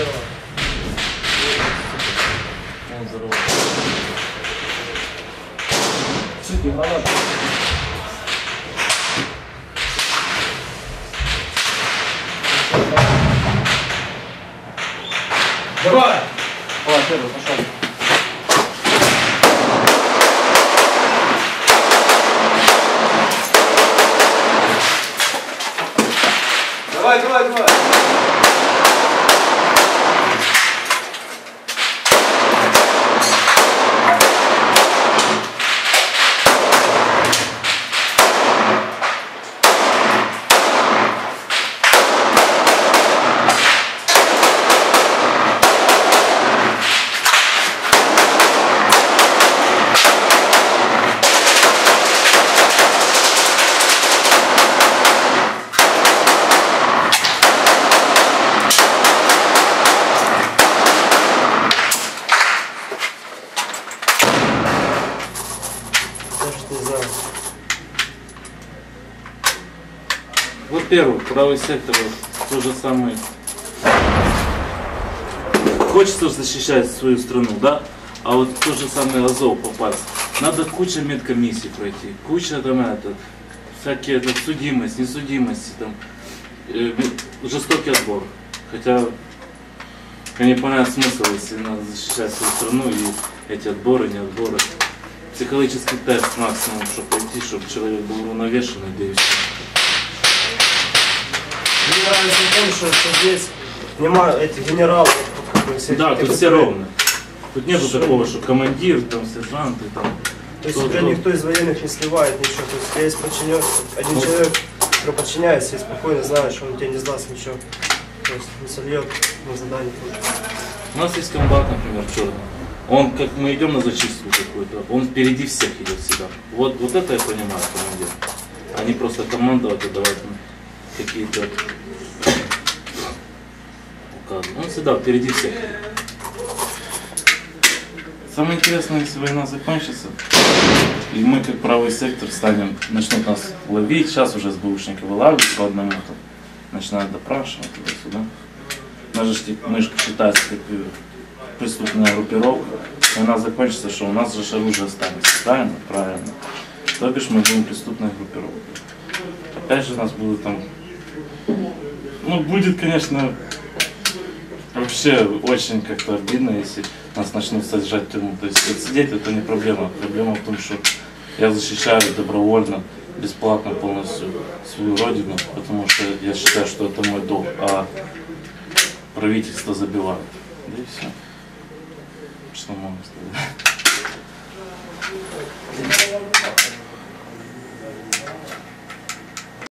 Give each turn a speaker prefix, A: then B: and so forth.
A: Он взорвал. Сыпи гранаты. Давай! Давай, первый, пошел. Давай, давай, давай! Во-первых, правый сектор то же самое. Хочется защищать свою страну, да? А вот то же самое Азов попасть. Надо куча медкомиссий пройти, куча там всякие судимость, несудимости, там, жестокий отбор. Хотя я не понимаю смысл, если надо защищать свою страну и эти отборы, не отборы. Психологический тест максимум, чтобы пройти, чтобы человек был уравновешенный, да и все.
B: Мне нравится в том, что здесь нема этих генералов.
A: Да, тут все ровно. Тут нету такого, что командир, там, сержанты, там.
B: То есть тебя никто из военных не сливает, ничего. То есть я есть подчинен, один человек, который подчиняется и спокойно знает, что он тебе не сдаст ничего. То есть не сольет на задание тоже.
A: У нас есть комбат, например, черный. Он, как мы идем на зачистку какую-то, он впереди всех идет всегда. Вот это я понимаю, командир. А не просто командовать, отдавать какие-то указы. Он всегда впереди всех. Самое интересное, если война закончится, и мы, как правый сектор, начнут нас ловить, сейчас уже СБУшники вылавливают по одному, там, начинают допрашивать туда-сюда. Мы же считается как преступная группировка. Война закончится, что у нас же оружие останется, правильно? Правильно. То бишь мы будем преступной группировкой. Опять же нас будут там... Ну, будет, конечно, вообще очень как-то обидно, если нас начнут сажать в тюрьму. То есть сидеть это не проблема. Проблема в том, что я защищаю добровольно, бесплатно полностью свою родину, потому что я считаю, что это мой долг, а правительство забивает. Да и все. Что можно сказать?